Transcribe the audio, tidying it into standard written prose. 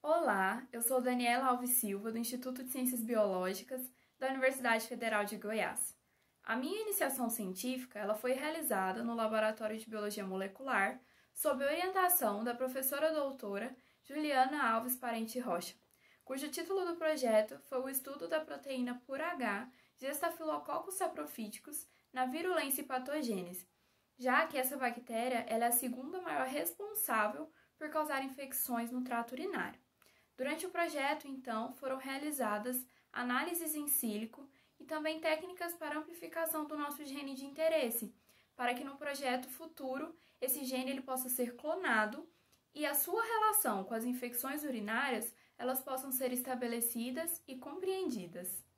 Olá, eu sou Daniela Alves Silva, do Instituto de Ciências Biológicas da Universidade Federal de Goiás. A minha iniciação científica foi realizada no Laboratório de Biologia Molecular, sob orientação da professora doutora Juliana Alves Parente Rocha, cujo título do projeto foi o estudo da proteína pura H de Staphylococcus saprofíticos na virulência e patogênese, já que essa bactéria é a segunda maior responsável por causar infecções no trato urinário. Durante o projeto, então, foram realizadas análises in silico e também técnicas para amplificação do nosso gene de interesse, para que no projeto futuro esse gene ele possa ser clonado e a sua relação com as infecções urinárias elas possam ser estabelecidas e compreendidas.